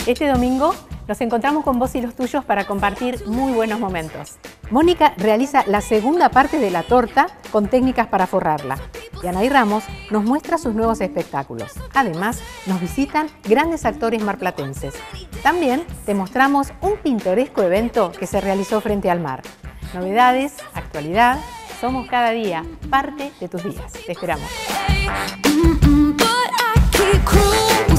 Este domingo nos encontramos con vos y los tuyos para compartir muy buenos momentos. Mónica realiza la segunda parte de la torta con técnicas para forrarla. Y Anaí Ramos nos muestra sus nuevos espectáculos. Además, nos visitan grandes actores marplatenses. También te mostramos un pintoresco evento que se realizó frente al mar. Novedades, actualidad, somos cada día parte de tus días. Te esperamos.